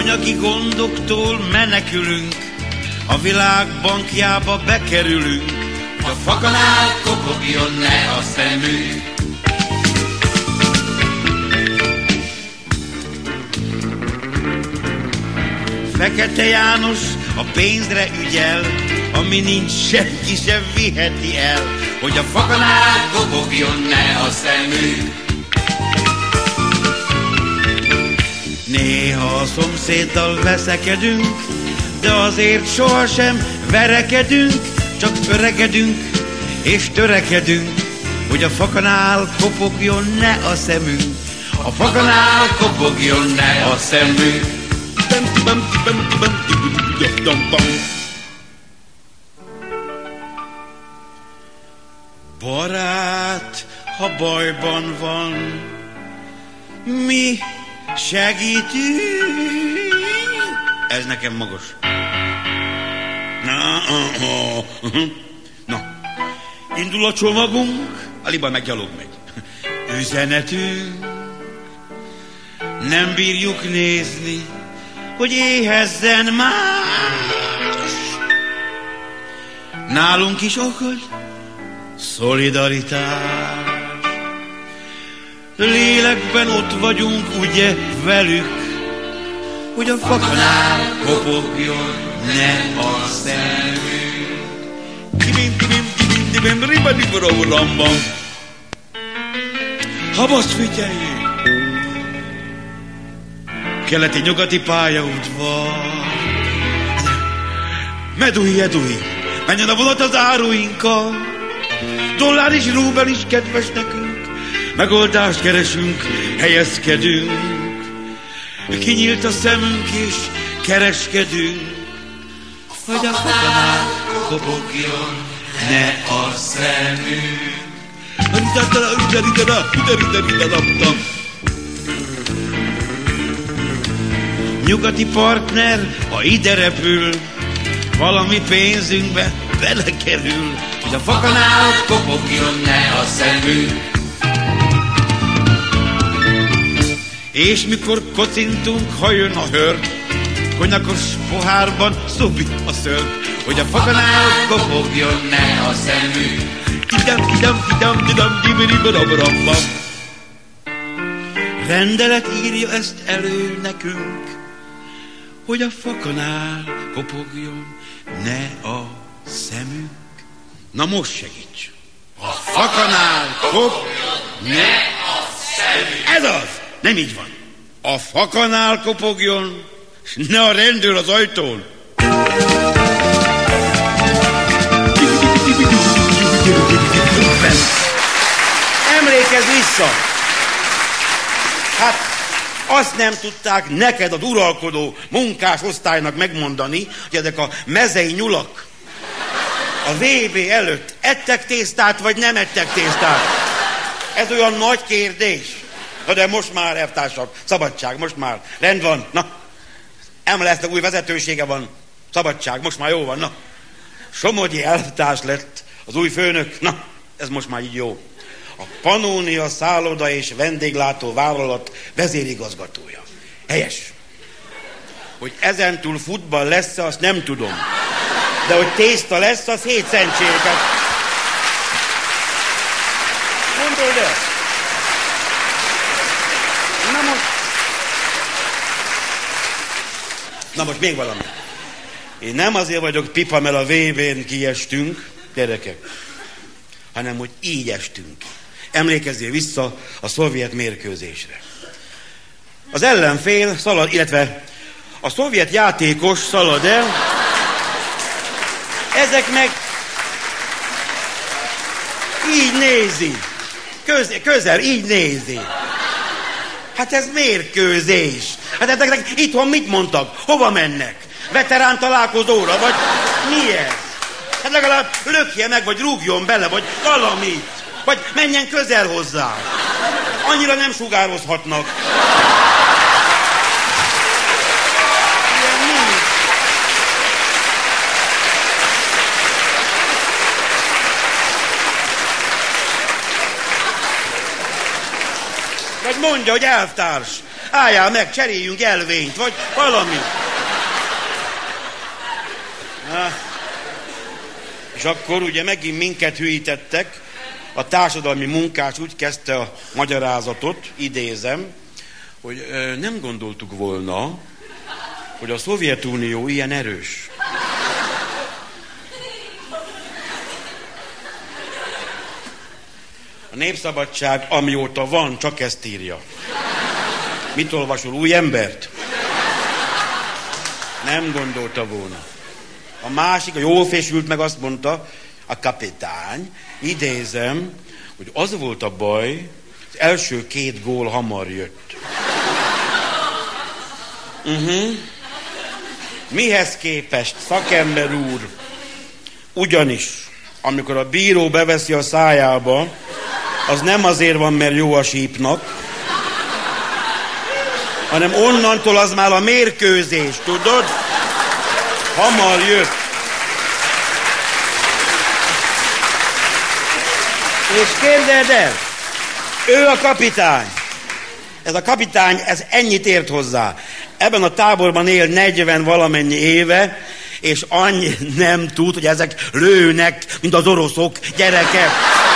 Anyagi gondoktól menekülünk, a világ bankjába bekerülünk, a fakanál kopogjon ne a szemünk. Fekete János a pénzre ügyel, ami nincs, senki sem viheti el, hogy a fakanál kopogjon ne a szemünk. Néha a szomszéddal veszekedünk, de azért sohasem verekedünk, csak öregedünk és törekedünk, hogy a fakanál kopogjon ne a szemünk. A fakanál kopogjon ne a szemünk. Barát, ha bajban van, mi segítünk. Ez nekem magas. Na, indul a csomagunk, Aliba meg gyalog megy. Üzenetünk, nem bírjuk nézni, hogy éhezzen más. Nálunk is okod szolidaritás. Lélekben ott vagyunk, ugye, velük, hogy a fakanál kopogjon ne a szemünk. Habaszt figyeljék! Keleti-nyugati pályaudvar. Medui, menjen a vonat az áruinkkal. Dollár és rubel is kedves nekünk. Megoldást keresünk, helyezkedünk. Kinyílt a szemünk és kereskedünk, hogy a fakanál kopogjon ne a szemünk. Nyugati partner, ha ide repül, valami pénzünkbe belekerül, hogy a fakanál kopogjon ne a szemünk. És mikor kocintunk, ha jön a hőr, konyakos pohárban szubi a szőr, hogy a fakanál kopogjon ne a szemünk. Rendelet írja ezt elő nekünk, hogy a fakanál kopogjon ne a szemünk. Na most segíts! A fakanál kopogjon ne a szemünk. Ez az! Nem így van. A fakanál kopogjon, s ne a rendőr az ajtón. Emlékezz vissza! Hát azt nem tudták neked az uralkodó munkás osztálynak megmondani, hogy ezek a mezei nyulak a VB előtt ettek tésztát, vagy nem ettek tésztát. Ez olyan nagy kérdés. Na de most már, elvtársak, szabadság, most már rend van. Na, emelesznek, új vezetősége van. Szabadság, most már jó van, na. Somogyi elvtárs lett az új főnök. Na, ez most már így jó. A Pannonia szálloda és vendéglátó vállalat vezérigazgatója. Helyes. Hogy ezentúl futball lesz, azt nem tudom. De hogy tészta lesz, az 7 szentséget. Gondold el. Na most még valami. Én nem azért vagyok pipa, mert a VB-n kiestünk, gyerekek, hanem hogy így estünk. Emlékezzél vissza a szovjet mérkőzésre. Az ellenfél szalad, illetve a szovjet játékos szalad el, ezek meg így nézi. Közel így nézi. Hát ez mérkőzés. Hát ezeknek itthon mit mondtak? Hova mennek? Veterán találkozóra, vagy mi ez? Hát legalább lökje meg, vagy rúgjon bele, vagy valamit. Vagy menjen közel hozzá. Annyira nem sugározhatnak. Vagy mondja, hogy elvtárs, álljál meg, cseréljünk elvényt, vagy valami. És akkor ugye megint minket hülyítettek, a társadalmi munkás úgy kezdte a magyarázatot, idézem, hogy nem gondoltuk volna, hogy a Szovjetunió ilyen erős. A Népszabadság, amióta van, csak ezt írja. Mit olvasol, új embert? Nem gondolta volna. A másik, a jól fésült meg azt mondta, a kapitány, idézem, hogy az volt a baj, az első 2 gól hamar jött. Mihez képest, szakember úr? Ugyanis, amikor a bíró beveszi a szájába, az nem azért van, mert jó a sípnak, hanem onnantól az már a mérkőzés, tudod? Hamar jött. És képzeld el, ő a kapitány. Ez a kapitány, ez ennyit ért hozzá. Ebben a táborban él 40 valamennyi éve, és annyi nem tud, hogy ezek lőnek, mint az oroszok, gyerekek.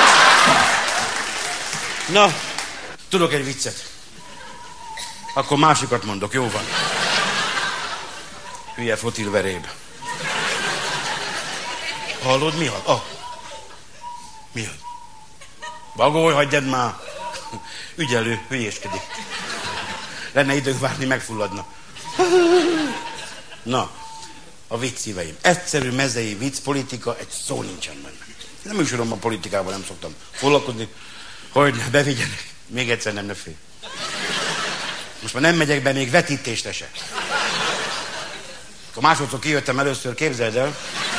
Na, tudok egy viccet. Akkor másikat mondok, jó van. Hülye fotilveréb. Hallod, mi az? Mi az? Bagolj, hagyjad már. Ügyelő, hülyéskedik. Lenne időnk várni, megfulladna. Na, a vicc szíveim. Egyszerű mezei vicc, politika, egy szó nincsen benne. Nem műsoromban politikával nem szoktam foglalkozni, hogy bevigyenek. Még egyszer nem, ne félj. Most már nem megyek be még vetítésre se. Akkor másodszor kijöttem először, képzeld el.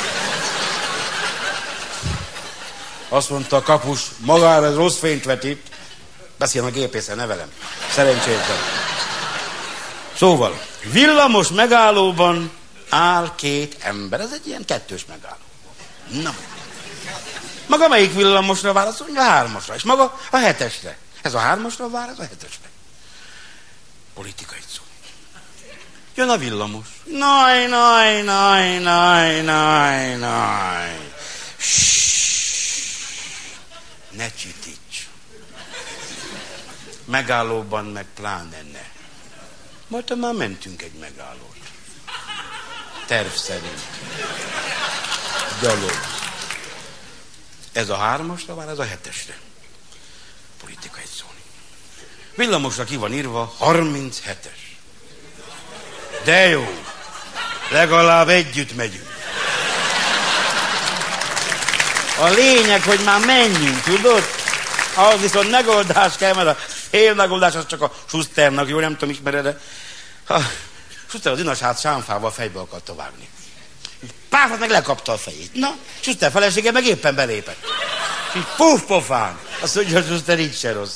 Azt mondta a kapus, magára ez rossz fényt vetít. Beszéljen a gépészen, ne velem. Szerencsétlen. Szóval, villamos megállóban áll 2 ember. Ez egy ilyen 2-ös megálló. Na. Maga melyik villamosra válaszol? A 3-asra. És maga a 7-esre. Ez a 3-asra vár, ez a 7-esre. Politika egy szó. Jön a villamos. Naj. Ne csitíts. Megállóban meg pláne ne. Majd már mentünk egy megállót. Terv szerint. Gyalog. Ez a 3-asra vár, ez a 7-esre. Politika egy szó. Villamosra ki van írva 37-es. De jó. Legalább együtt megyünk. A lényeg, hogy már menjünk, tudod? Ahhoz viszont megoldás kell, mert a fél megoldás az csak a Schusternak, jó, nem tudom, ismered-e? Schuster az inasát sámfával fejbe akarta vágni. Páfat meg lekapta a fejét. Na, Schuster felesége meg éppen belépett. És így puf-pofán. Azt mondja, hogy Schuster így se rossz.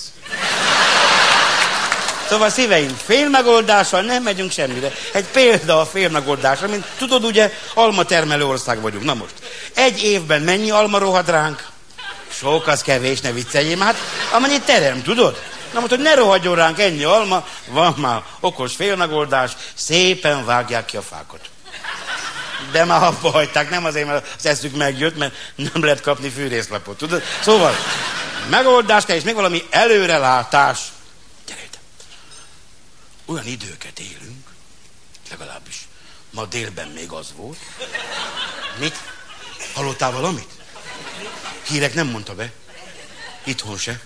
Szóval szíveim, félmegoldással nem megyünk semmire. Egy példa a félmegoldásra, mint tudod, ugye, almatermelő ország vagyunk. Na most, egy évben mennyi alma rohad ránk? Sok, az kevés, ne vicceljél, hát amennyit terem, tudod? Na most, hogy ne rohadjon ránk ennyi alma, van már okos félmegoldás, szépen vágják ki a fákat. De már abba hagyták, nem azért, mert az eszük megjött, mert nem lehet kapni fűrészlapot, tudod? Szóval, megoldás kell, és még valami előrelátás. Gyere ide. Olyan időket élünk, legalábbis ma délben még az volt. Mit? Hallottál valamit? Hírek nem mondta be. Itthon se.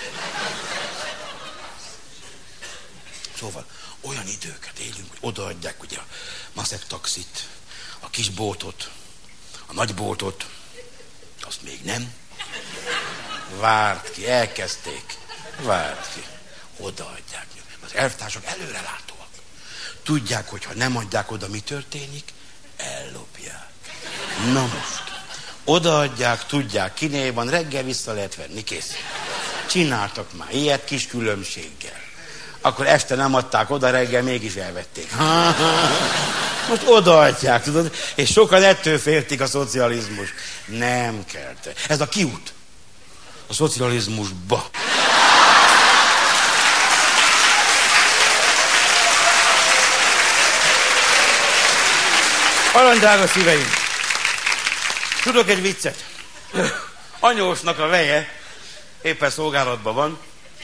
Szóval olyan időket élünk, hogy odaadják ugye a maszek taxit, a kis boltot, a nagy boltot, azt még nem. Várt ki, elkezdték. Várt ki. Odaadják. Az elvtársak előrelátóak. Tudják, hogy ha nem adják oda, mi történik? Ellopják. Na most. Odaadják, tudják, kinél van, reggel vissza lehet venni, kész. Csináltak már ilyet kis különbséggel. Akkor este nem adták oda, reggel mégis elvették. Most odaadják, tudod? És sokan ettől féltik a szocializmus. Nem kell. Ez a kiút. A szocializmusba. Arany szíveim! Tudok egy viccet. Anyósnak a veje éppen szolgálatban van.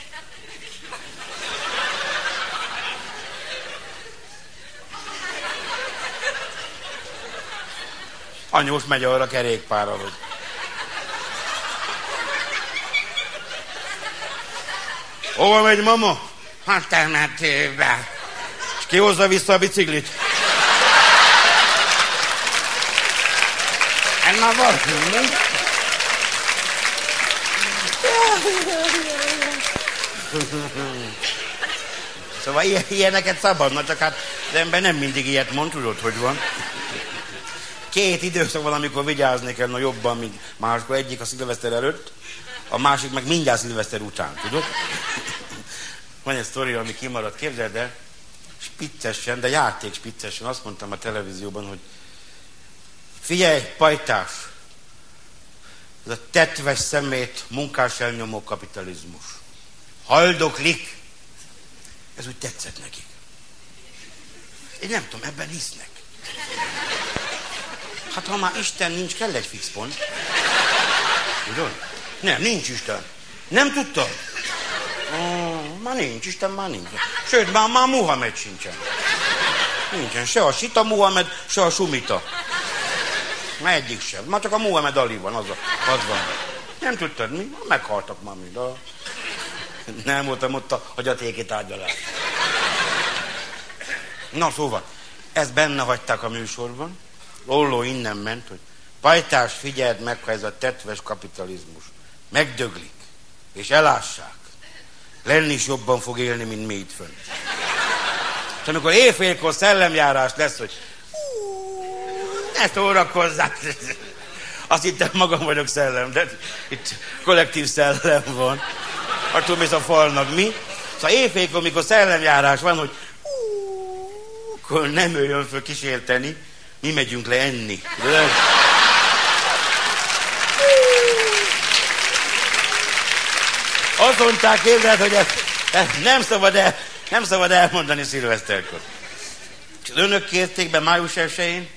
Anyós megy arra kerékpárral, hogy... Hova megy, mama? Hát temetőbe. És ki hozza vissza a biciklit? Na valami. Szóval ilyeneket szabadna, csak hát az ember nem mindig ilyet mond, tudod, hogy van. Két időszak van, amikor vigyázni kell jobban, mint máskor. Egyik a szilveszter előtt, a másik meg mindjárt szilveszter után, tudod? Van egy sztori, ami kimaradt, képzeld el, spiccesen, de játék spiccesen, azt mondtam a televízióban, hogy figyelj, pajtás, ez a tetves szemét, munkás elnyomó kapitalizmus. Haldoklik. Ez úgy tetszett nekik. Én nem tudom, ebben hisznek. Hát ha már Isten nincs, kell egy fix pont. Tudod? Nem, nincs Isten. Nem tudtad? Már nincs, Isten már nincs. Sőt, már Muhammed sincsen. Nincsen se a Sita Muhammed, se a Sumita. Már egyik sem. Már csak a Muhammed Ali van, az van. Nem tudtad mi? Meghaltak már mind. Nem voltam ott a hagyatéki tárgyalás. Na szóval, ezt benne hagyták a műsorban. Lolló innen ment, hogy pajtás, figyeld meg, ha ez a tetves kapitalizmus megdöglik, és elássák. Lenni is jobban fog élni, mint mi itt fönn. És amikor éjfélkor szellemjárás lesz, hogy ne szórakozzák. Azt hittem, magam vagyok szellem, de itt kollektív szellem van. Attól mész a falnak, mi? Szóval éjfélkor, amikor szellemjárás van, hogy akkor nem jöjjön föl kísérteni, mi megyünk le enni. De... Azt mondták, képzeld, hogy ezt nem szabad elmondani szilveszterkor. És az önök kérték be május 1-én,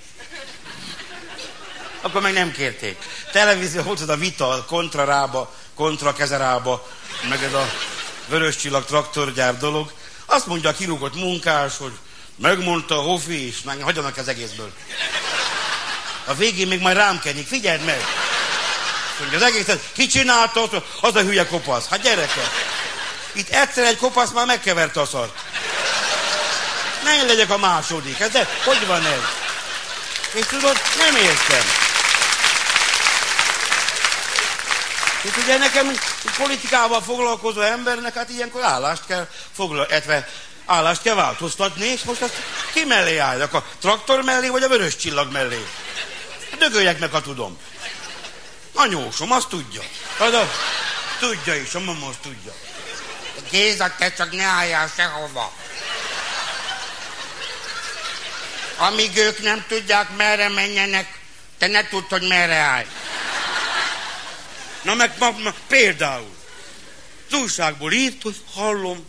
akkor meg nem kérték. Televízió volt az a vita, kontra Rába, kontra Kezerába, meg ez a Vörös Csillag traktorgyár dolog. Azt mondja a kirúgott munkás, hogy megmondta a Hofi is, meg hagyjanak az egészből. A végén még majd rám kenik, figyeld meg! Az egészet ki csinálta, az a hülye kopasz. Hát gyerekek, itt egyszer egy kopasz már megkeverte a szart. Ne én legyek a második. Hogy van ez? És tudod, nem értem. És ugye nekem politikával foglalkozó embernek, hát ilyenkor állást kell változtatni, és most azt ki mellé álljak? A traktor mellé, vagy a Vörös Csillag mellé? Dögöljek meg, ha tudom. Anyósom, azt tudja. Tudja is, a mama azt tudja. Géza, te csak ne álljál sehova. Amíg ők nem tudják, merre menjenek, te ne tudd, hogy merre állj. Na meg például. Az újságból írt, hogy hallom,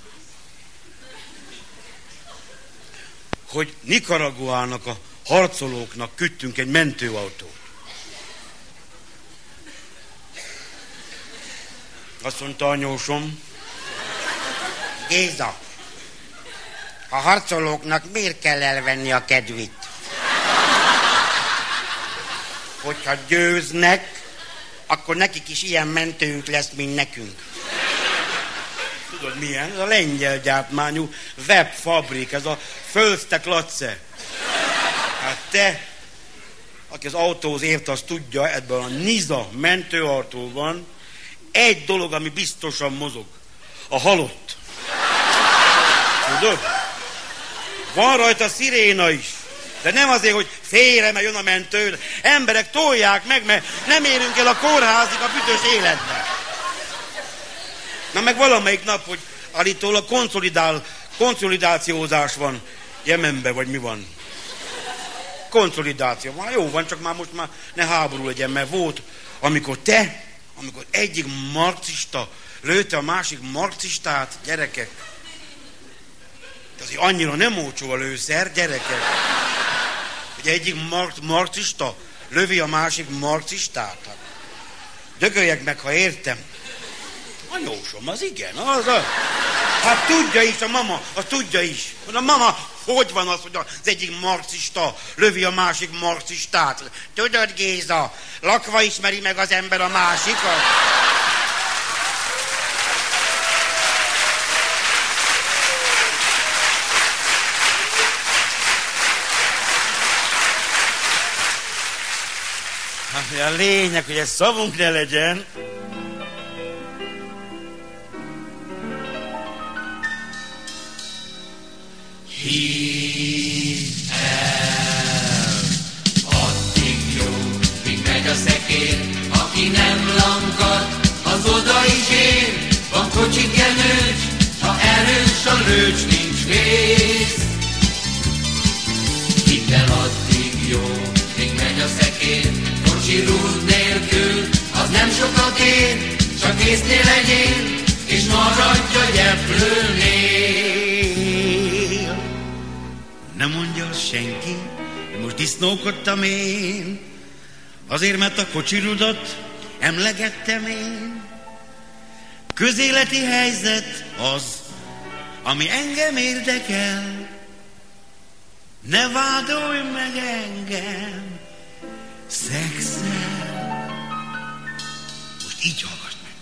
hogy Nicaraguának a harcolóknak küldtünk egy mentőautót. Azt mondta anyósom, Géza, a harcolóknak miért kell elvenni a kedvit? Hogyha győznek, akkor nekik is ilyen mentőünk lesz, mint nekünk. Tudod milyen? Ez a lengyel gyártmányú webfabrik, ez a Fölsztek Lace. Hát te, aki az autóhoz ért, azt tudja, ebből a Niza mentőautóban egy dolog, ami biztosan mozog. A halott. Tudod? Van rajta sziréna is. De nem azért, hogy félre, mert jön a mentő. Emberek tolják meg, mert nem érünk el a kórházig a büdös életbe. Na meg valamelyik nap, hogy állítólag konszolidációzás van Jemenben, vagy mi van? Konszolidáció. Már jó van, csak most már ne háború legyen, mert volt, amikor egyik marxista lőtte a másik marxistát, gyerekek. De azért annyira nem olcsó a lőszer, gyerekek. hogy egyik marxista lövi a másik marxistát. Hát, dögöljek meg, ha értem. Anyósom, az igen, hát tudja is, a mama, az tudja is. A mama, hogy van az, hogy az egyik marxista lövi a másik marxistát? Tudod, Géza, lakva ismeri meg az ember a másikat. A lényeg, hogy ez szavunk ne legyen. Hidd el, addig jó, míg megy a szekér, aki nem lankad, az oda is ér. Van kocsikenős, ha erős a lőcs, nincs vész. Hidd el, addig jó, míg megy a szekér, kocsi rúd nélkül, az nem sokat ér, csak észnél legyél, és maradj a gyeplőnél. Nem mondja azt senki, hogy most disznókodtam én, azért, mert a kocsirudat emlegettem én. Közéleti helyzet az, ami engem érdekel. Ne vádolj meg engem szexel. Most így hallgass meg.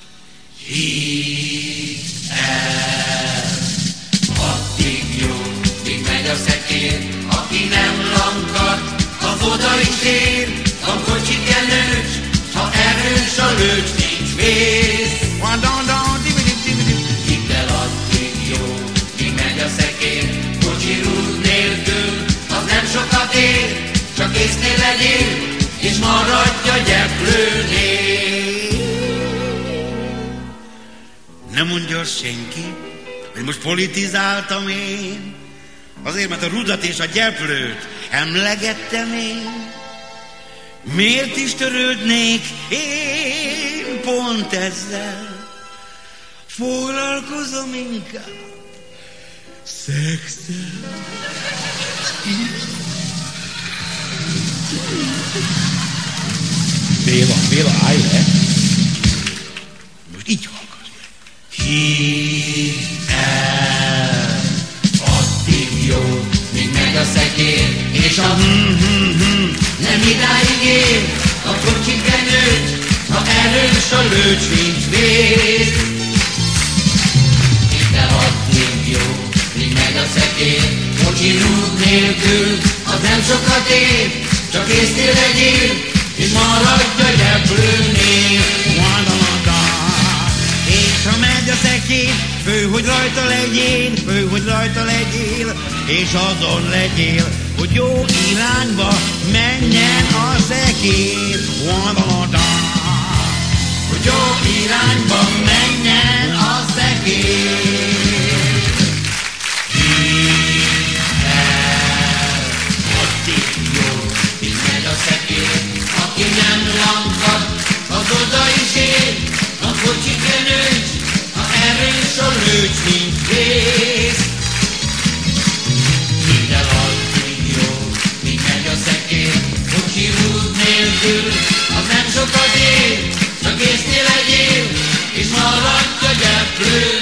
Hidd el, addig jó, míg megy a szekér, aki nem lankad, az oda is ér. Van kocsikenős, ha erős a lőcs, nincs vész. Hidd el, addig jó, míg megy a szekér, kocsi rúd nélkül, az nem sokat ér, csak észnél legyél, és maradj a gyeplőnél. Nem mondja azt senki, hogy most politizáltam én, azért, mert a rudat és a gyeplőt emlegettem én. Miért is törődnék én pont ezzel? Foglalkozom inkább szexel. Béla, állj le! Most így hallgass meg. Hidd el, addig jó, míg megy a szekér, és a nem idáig ér. A kocsikenőt, ha erős a lőcs, nincs vész. Hidd el, addig jó, míg megy a szekér, kocsi rúd nélkül, az nem sokat ér, csak észnél legyél, és maradj a gyeplőnél. És ha megy a szekér, fő, hogy rajta legyél, és azon legyél, hogy jó irányba menjen a szekér. Hogy jó irányba menjen a szekér. Hidd el, addig jó, míg megy a szekér, aki nem lankad, az oda is ér. A kocsikenős, ha erős a lőcs, nincs vész. Hidd el, addig jó, míg megy a szekér, kocsi rúd nélkül, az nem sokat ér, csak észnél legyél, és maradj a gyeplő.